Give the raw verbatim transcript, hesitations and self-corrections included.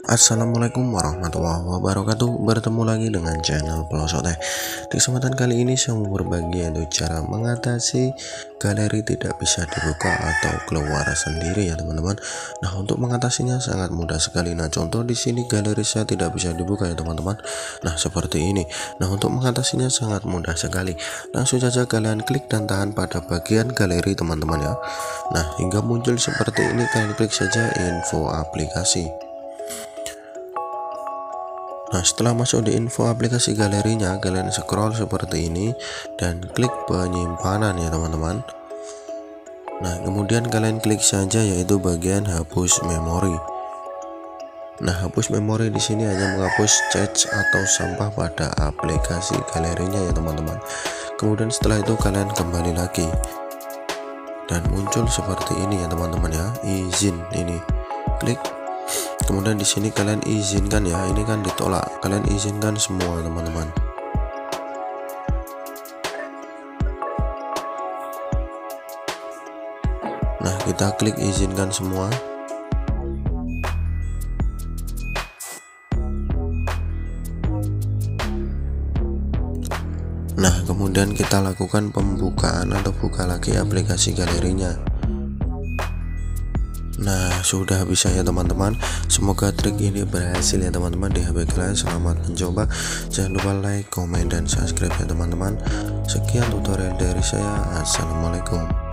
Assalamualaikum warahmatullahi wabarakatuh. Bertemu lagi dengan channel Pelosok Teh. Di kesempatan kali ini saya mau berbagi yaitu cara mengatasi galeri tidak bisa dibuka atau keluar sendiri ya teman-teman. Nah, untuk mengatasinya sangat mudah sekali. Nah, contoh di sini galeri saya tidak bisa dibuka ya teman-teman. Nah, seperti ini. Nah, untuk mengatasinya sangat mudah sekali. Langsung saja kalian klik dan tahan pada bagian galeri teman-teman ya. Nah, hingga muncul seperti ini, kalian klik saja info aplikasi. Nah, setelah masuk di info aplikasi galerinya, kalian scroll seperti ini dan klik penyimpanan ya teman-teman. Nah, kemudian kalian klik saja yaitu bagian hapus memori. Nah, hapus memori di sini hanya menghapus cache atau sampah pada aplikasi galerinya ya teman-teman. Kemudian setelah itu kalian kembali lagi dan muncul seperti ini ya teman-teman ya, izin ini. Klik. Kemudian di sini kalian izinkan ya, ini kan ditolak, kalian izinkan semua teman-teman. Nah, kita klik izinkan semua. Nah, kemudian kita lakukan pembukaan atau buka lagi aplikasi galerinya. Nah, sudah bisa ya teman-teman. Semoga trik ini berhasil ya teman-teman di H P kalian. Selamat mencoba. Jangan lupa like, komen, dan subscribe ya teman-teman. Sekian tutorial dari saya. Assalamualaikum.